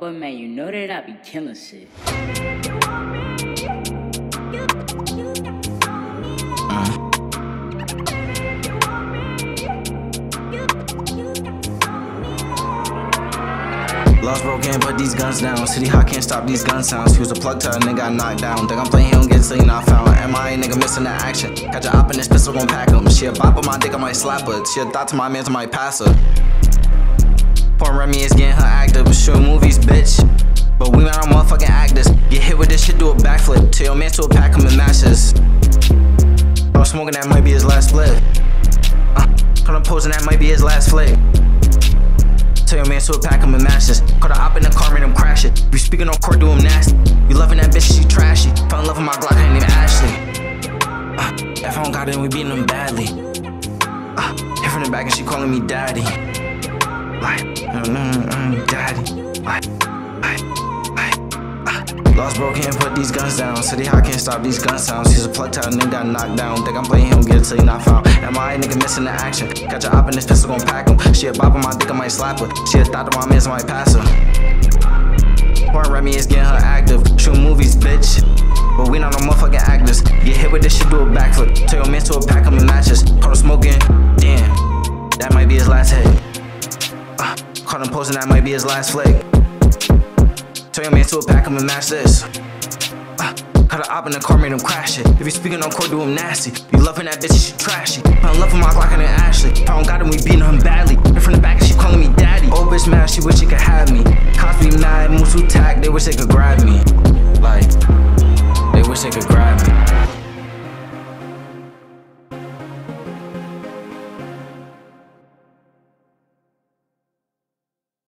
But man, you know that I be killing shit. Lost broken, put these guns down. City hot, can't stop these gun sounds. Fuse a plug to a nigga, I knocked down. Think I'm playing, he don't get till he not found. MIA nigga missing that action. Catch a op in this pistol, gon' pack him. She a bop on my dick, I might slap her. She a thought to my mans, I might pass her. Porn Remy is getting her active. Shoot movies, bitch. But we not motherfucking actors. Get hit with this shit, do a backflip. Tell your man to a pack him in matches. I'm smoking, that might be his last split. I'm posing, that might be his last flick. Tell your man to a pack him in matches. Caught a op in the car, made him crash it. You speaking on court, do him nasty. You loving that bitch, she trashy. Fell in love with my Glock, I ain't even Ashley. If I don't got it, we beating him badly. Hit from the back and she calling me daddy. Like, daddy. Lost broken, put these guns down. City hot, can't stop these gun sounds. He's a plug to a nigga, got knocked down. Think I'm playing, he don't get it till he not found. MIA nigga missing the action. Catch a op in this pistol, gon' pack him. She a bop on my dick, I might slap her. She a thought to my mans, I might pass her. Porn Remy is getting her active. Shoot movies, bitch. But we not no motherfucking actors. Get hit with this shit, do a backflip. Tell your man to a pack him in matches. Caught him smoking, damn. That might be his last hit. Caught him posing, that might be his last flick. Tell your man to a pack him and match this. Caught a op in the car, made him crash it. If you speaking on court, do him nasty. You loving that bitch, she trashy. Fell in love with my Glock and Ashley. If I don't got him, we beating him badly. And from the back, she calling me daddy. Old bitch mad, she wish she could have me. Cops be mad, moves who tag, they wish they could grab me. Like, they wish they could grab me.